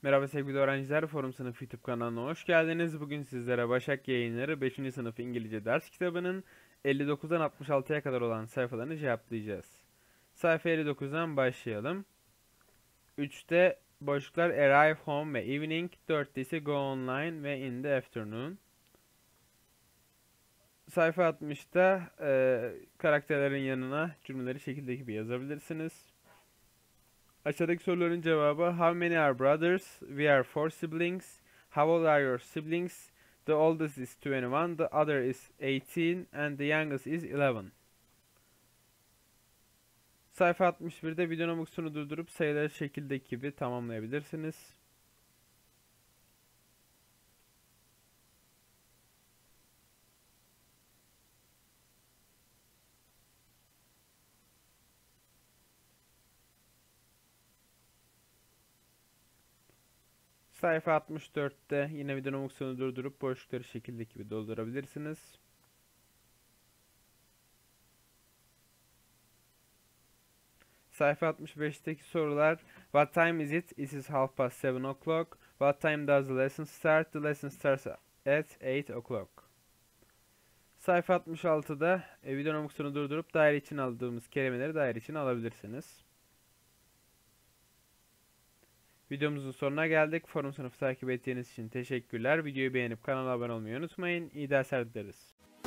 Merhaba sevgili öğrenciler, Forum Sınıfı YouTube kanalına hoş geldiniz. Bugün sizlere Başak Yayınları 5. sınıf İngilizce ders kitabının 59'dan 66'ya kadar olan sayfalarını cevaplayacağız. Sayfa 59'dan başlayalım. 3'te boşluklar arrive home ve evening, 4'te ise go online ve in the afternoon. Sayfa 60'ta karakterlerin yanına cümleleri şekilde gibi yazabilirsiniz. Aşağıdaki soruların cevabı: How many are brothers? We are four siblings. How old are your siblings? The oldest is 21, the other is 18, and the youngest is 11. Sayfa 61'de video nomuksunu durdurup sayıları şekildeki gibi tamamlayabilirsiniz. Sayfa 64'te yine video nomuksunu durdurup boşlukları şekildeki gibi doldurabilirsiniz. Sayfa 65'teki sorular: What time is it? It is 7:30. What time does the lesson start? The lesson starts at 8 o'clock. Sayfa 66'da video nomuksunu durdurup daire için aldığımız kelimeleri daire için alabilirsiniz. Videomuzun sonuna geldik. Forum sınıfı takip ettiğiniz için teşekkürler. Videoyu beğenip kanala abone olmayı unutmayın. İyi dersler dileriz.